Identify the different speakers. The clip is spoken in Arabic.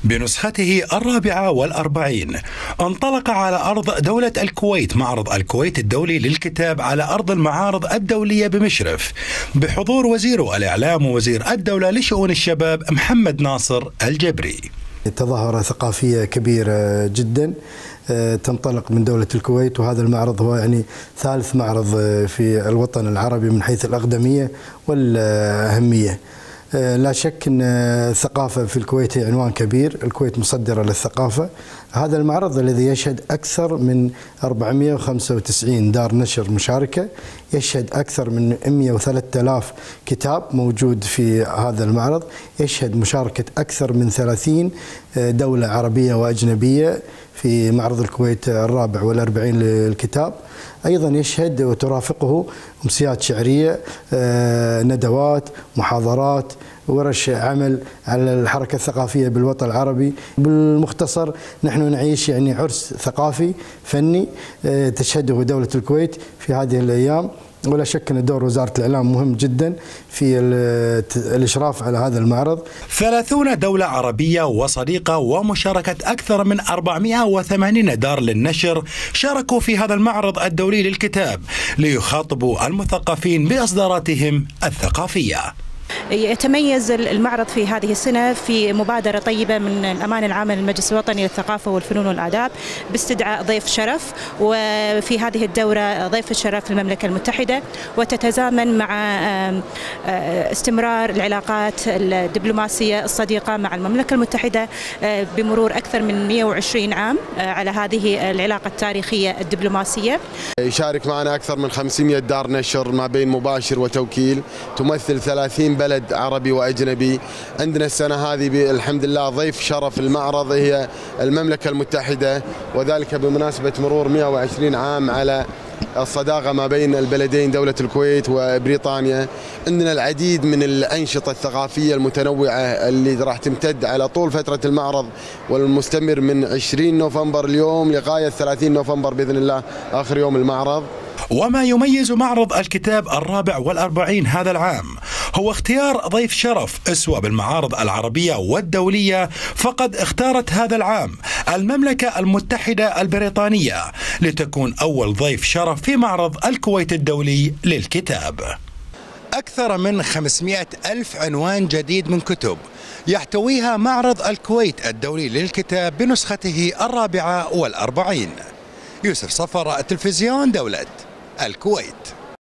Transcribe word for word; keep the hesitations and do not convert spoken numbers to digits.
Speaker 1: بنسخته الرابعة والأربعين انطلق على أرض دولة الكويت معرض الكويت الدولي للكتاب على أرض المعارض الدولية بمشرف بحضور وزير الإعلام ووزير الدولة لشؤون الشباب محمد ناصر الجبري.
Speaker 2: تظاهرة ثقافية كبيرة جدا تنطلق من دولة الكويت، وهذا المعرض هو يعني ثالث معرض في الوطن العربي من حيث الأقدمية والأهمية. لا شك أن الثقافة في الكويت هي عنوان كبير، الكويت مصدرة للثقافة. هذا المعرض الذي يشهد أكثر من أربعمئة وخمسة وتسعين دار نشر مشاركة، يشهد أكثر من مئة وثلاثة آلاف كتاب موجود في هذا المعرض، يشهد مشاركة أكثر من ثلاثين دولة عربية وأجنبية في معرض الكويت الرابع والأربعين للكتاب. أيضا يشهد وترافقه أمسيات شعرية، ندوات، محاضرات، ورش عمل على الحركة الثقافية بالوطن العربي. بالمختصر نحن نعيش يعني عرس ثقافي فني تشهده دولة الكويت في هذه الأيام، ولا شك أن دور وزارة الإعلام مهم جدا في الإشراف على هذا المعرض.
Speaker 1: ثلاثون دولة عربية وصديقة ومشاركة أكثر من أربعمئة وثمانين دار للنشر شاركوا في هذا المعرض الدولي للكتاب ليخاطبوا المثقفين بإصداراتهم الثقافية.
Speaker 3: يتميز المعرض في هذه السنة في مبادرة طيبة من الأمانة العامة للمجلس الوطني للثقافة والفنون والآداب باستدعاء ضيف شرف، وفي هذه الدورة ضيف الشرف المملكة المتحدة، وتتزامن مع استمرار العلاقات الدبلوماسية الصديقة مع المملكة المتحدة بمرور أكثر من مئة وعشرين عام على هذه العلاقة التاريخية الدبلوماسية.
Speaker 4: يشارك معنا أكثر من خمسمئة دار نشر ما بين مباشر وتوكيل، تمثل ثلاثين بلد عربي وأجنبي. عندنا السنة هذه الحمد لله ضيف شرف المعرض هي المملكة المتحدة، وذلك بمناسبة مرور مئة وعشرين عام على الصداقة ما بين البلدين دولة الكويت وبريطانيا. عندنا العديد من الأنشطة الثقافية المتنوعة اللي راح تمتد على طول فترة المعرض والمستمر من عشرين نوفمبر اليوم لغاية ثلاثين نوفمبر بإذن الله آخر يوم المعرض.
Speaker 1: وما يميز معرض الكتاب الرابع والأربعين هذا العام هو اختيار ضيف شرف أسوة بالمعارض العربية والدولية، فقد اختارت هذا العام المملكة المتحدة البريطانية لتكون أول ضيف شرف في معرض الكويت الدولي للكتاب. أكثر من خمسمئة ألف عنوان جديد من كتب يحتويها معرض الكويت الدولي للكتاب بنسخته الرابعة والأربعين. يوسف صفر، التلفزيون دولة الكويت.